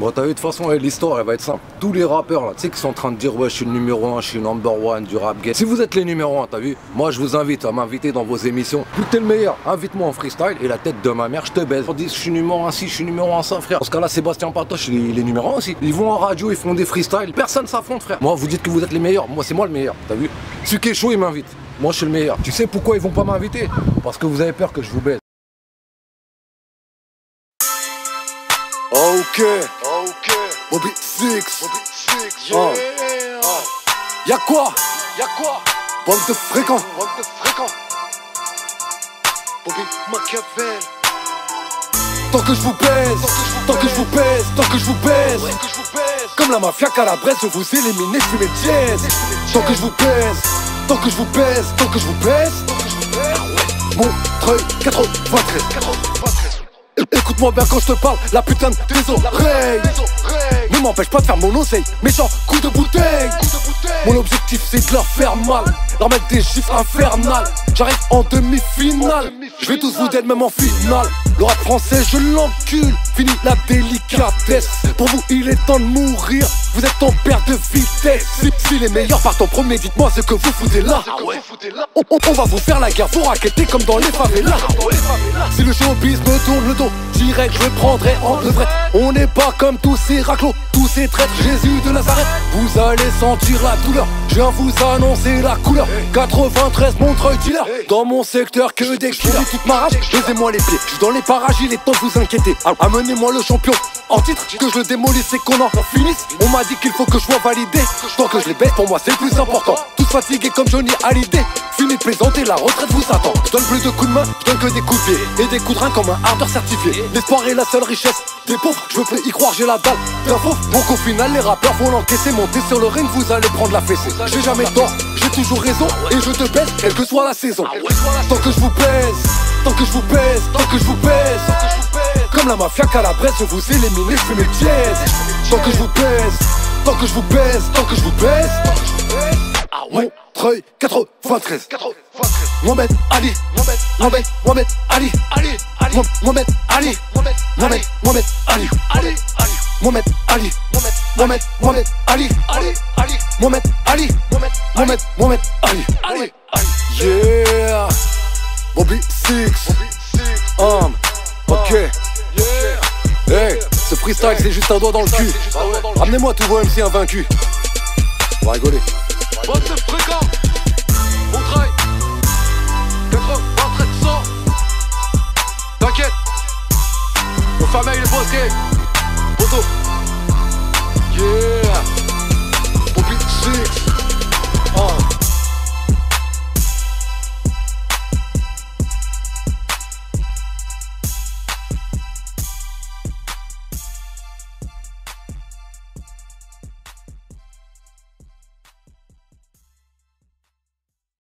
Bon, t'as vu, de toute façon, l'histoire, elle va être simple. Tous les rappeurs, là, tu sais, qui sont en train de dire, ouais, je suis le numéro 1, je suis le number 1 du rap game. Si vous êtes les numéros 1, t'as vu, moi, je vous invite à m'inviter dans vos émissions. Vu que t'es le meilleur, invite-moi en freestyle et la tête de ma mère, je te baise. On dit, je suis numéro 1 ci, je suis numéro 1 ça, frère. Dans ce cas-là, Sébastien Patoche, il est numéro 1 aussi. Ils vont en radio, ils font des freestyles. Personne s'affronte, frère. Moi, vous dites que vous êtes les meilleurs. Moi, c'est moi le meilleur, t'as vu. Celui qui est chaud, il m'invite. Moi, je suis le meilleur. Tu sais pourquoi ils vont pas m'inviter? Parce que vous avez peur que je vous baise. Ok, Bobby Six, yeah. Y'a quoi? Bande de fréquents, Bobby Machiavel. Tant que je vous baise, tant que je vous baise, tant que je vous baise, comme la mafia calabraise, je vous élimine, je fais mes dièses. Tant que je vous baise, tant que je vous baise, tant que je vous baise. Montreuil 93. Écoute-moi bien quand je te parle, la putain de tes oreilles ne m'empêche pas de faire mon oseille. Méchant coup de bouteille. Mon objectif c'est de leur faire mal, leur mettre des chiffres infernales. J'arrive en demi-finale, je vais tous vous dead même en finale. Le rap français je l'encule, fini la délicatesse. Pour vous il est temps de mourir, vous êtes en perte de vitesse. Si les meilleurs partent en premier, dites-moi ce que vous foutez là. On va vous faire la guerre, vous raqueter comme dans les favelas. Si le showbiz me tourne le dos, direct je prendrai en levrette. On n'est pas comme tous ces raclos, tous ces traîtres, Jésus de Nazareth. Vous allez sentir la douleur, je viens vous annoncer la couleur. 93 Montreuil dealer, dans mon secteur que des killers. Toute ma rage, posez-moi les pieds, je suis dans les parages, il est temps de vous inquiéter. Amenez-moi le champion en titre, que je le démolisse et qu'on en finisse. On m'a dit qu'il faut que je sois validé, tant que je les baisse pour moi c'est le plus important. Tous fatigués comme Johnny Hallyday, fini de plaisanter, la retraite vous attend. Je donne plus de coups de main, je donne que des coups de pied et des coups de rein comme un hardeur certifié. L'espoir est la seule richesse des pauvres, je veux plus y croire, j'ai la dalle d'infos. Donc au final les rappeurs vont l'encaisser, monter sur le ring, vous allez prendre la fessée. J'ai jamais tort, j'ai toujours raison et je te baise, quelle que soit la saison. Tant que je vous baise, tant que je vous baise, tant que je vous baise, comme la mafia calabraise, je vous élimine, je fais mes dièses. Tant que je vous baise, tant que je vous baise, tant que je vous baise. Montreuil 93. Mohamed Ali, Mohamed Ali, Mohamed Ali, Mohamed Ali, Mohamed Ali, Mohamed Ali, Mohamed Ali, Mohamed Ali. Yeah, Bobby Six, ok. Hey, ce freestyle c'est juste un doigt dans le cul. Ramenez-moi tous vos MC invaincus. On va rigoler. Bande de fréquents, Montreuil 93 100. T'inquiète, nos familles les bosquets, Poto. Yeah, Bobby Six.